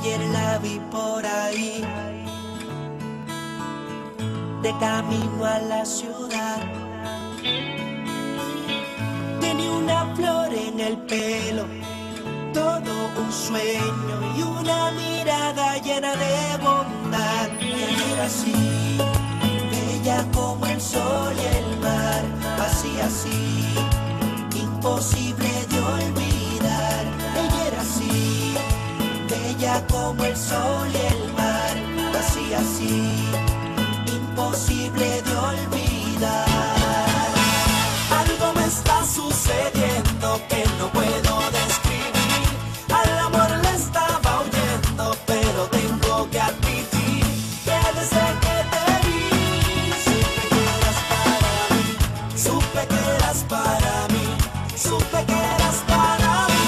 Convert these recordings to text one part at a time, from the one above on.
Ayer la vi por ahí, de camino a la ciudad. Tenía una flor en el pelo, todo un sueño y una mirada llena de bondad. Ella era así, bella como el sol y el mar, así, imposible de olvidar. Ella era así, bella como el sol y el mar, así, imposible de olvidar. Algo me está sucediendo que no puedo describir. Al amor le estaba huyendo, pero tengo que admitir que desde que te vi supe que eras para mí, supe que eras para mí.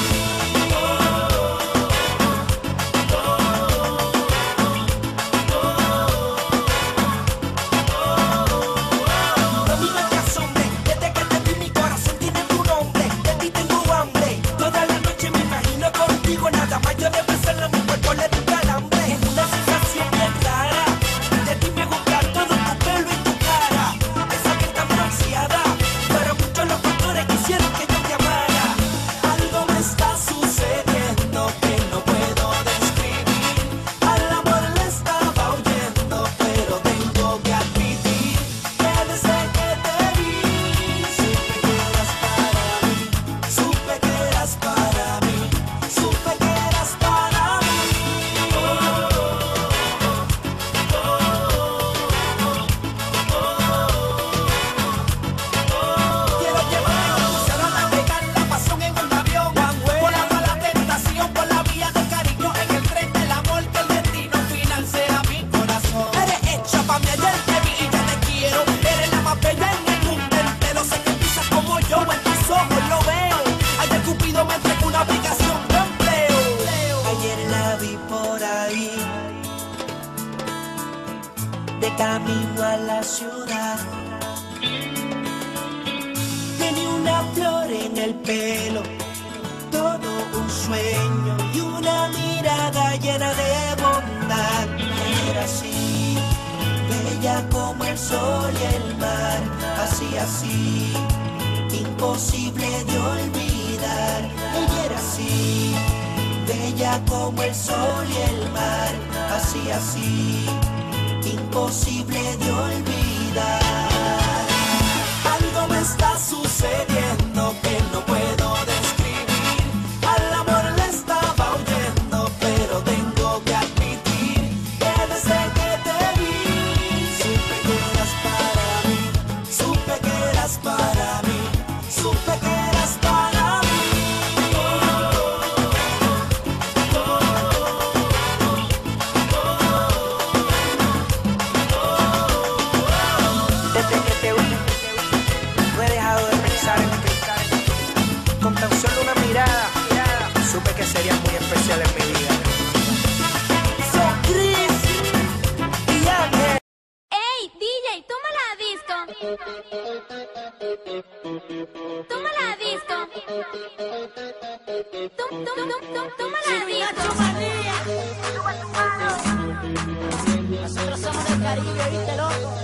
De camino a la ciudad, tenía una flor en el pelo, todo un sueño y una mirada llena de bondad. Era así, bella como el sol y el mar, así, imposible de olvidar. Ella era así, bella como el sol y el mar, así, imposible de olvidar. Algo me está sucediendo que no puedo describir. Al amor le estaba huyendo, pero tengo que admitir que desde que te vi supe que eras para mí, supe que eras para mí, supe que eras para mí. Con tan solo una mirada, supe que serías muy especial en mi vida. Soy Chris y Ángel. ¡Ey, DJ, toma la disco! ¡Toma la disco! ¡Toma la disco! Nosotros somos del Caribe, ¿viste, loco?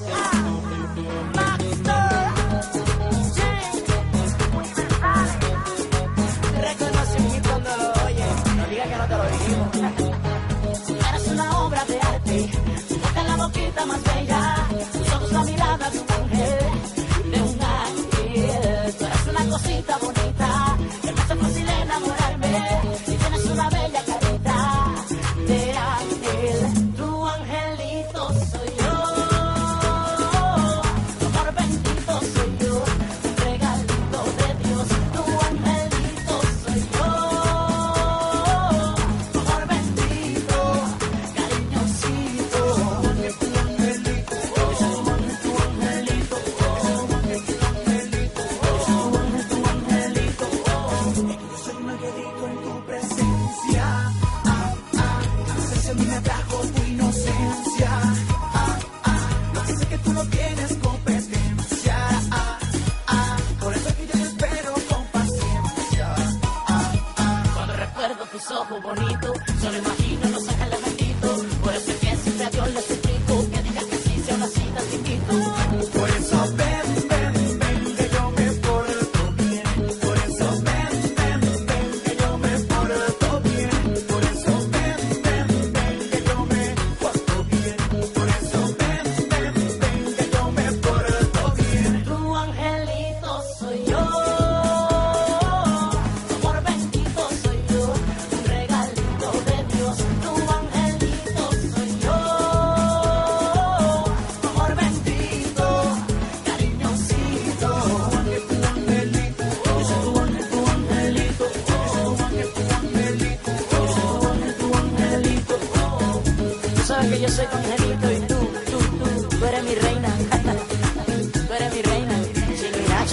Reconocimiento cuando lo oyes, no digas que no te lo dijimos. Eres una obra de arte, tu boca en la boquita más bella, tus ojos la mirada de un ángel, tú eres una cosita bonita, que me hace fácil enamorarme, y tienes una bella carita de ángel, tu angelito soy yo, tu amor bendito soy yo, un regalito de Dios, tu angelito soy yo, tu amor bendito, cariñosito, tu angelito, tu angelito, tu angelito, tu angelito, soy un angelito en tu presencia, tu presencia a mí me atrajo tu inocencia, lo que sé que tú no tienes competencia, por eso es que yo te espero con paciencia, cuando recuerdo tus ojos bonitos, solo imagino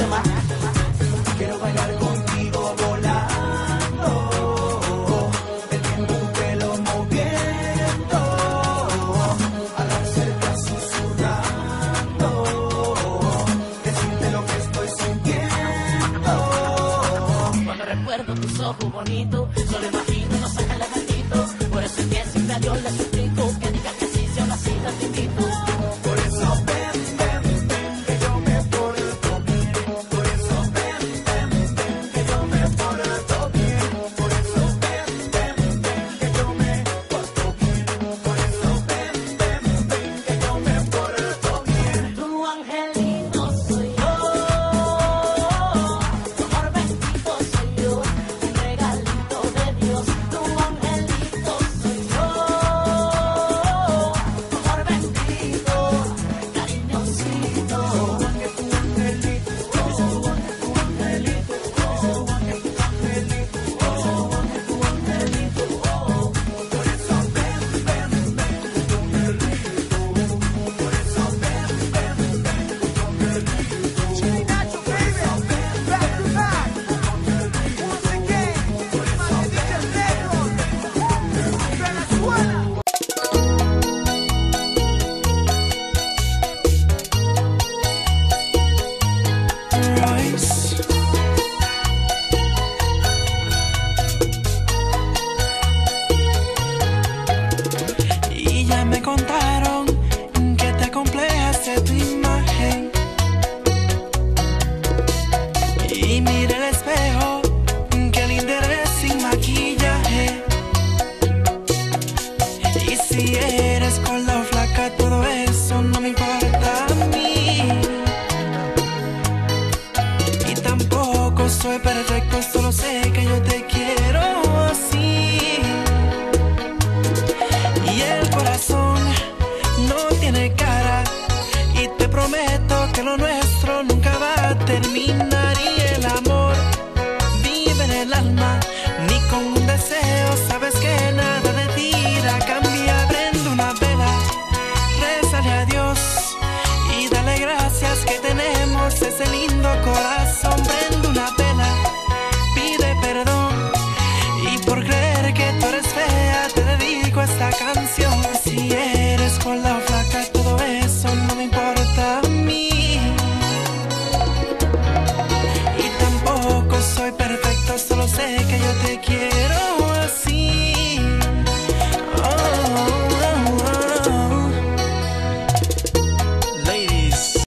mucho más. Quiero bailar contigo volando, el viento tu pelo moviendo, hablar cerca susurrando, decirte lo que estoy sintiendo. Cuando recuerdo tus ojos bonitos, solo imagino nos sacan la gatito. Por eso es que siempre a Dios le suplico que diga que sí, si a una cita te invito. Por eso ven, ven, ven, que yo me porto bien. Por eso ven, ven, ven, que yo me porto bien. Por eso ven, ven, ven, que yo me porto bien. Por eso ven, ven, ven, que yo me porto bien. Tu angelito soy yo, tu amor bendito soy yo, un regalito de Dios. Tu angelito soy yo, tu amor bendito, cariñosito. Y ya me contaron que te complejas de tu imagen. Y mira el espejo, que linda eres sin maquillaje. Y si eres gorda o flaca, todo eso no me importa a mí. Y tampoco soy perfecto, solo sé que yo te quiero así. Y el corazón no tiene cara, y te prometo que lo nuestro nunca va a terminar. Y el amor vive en el alma, ni con un deseo sabes que nada de ti la cambia. Prende una vela, rézale a Dios y dale gracias que tenemos ese lindo corazón.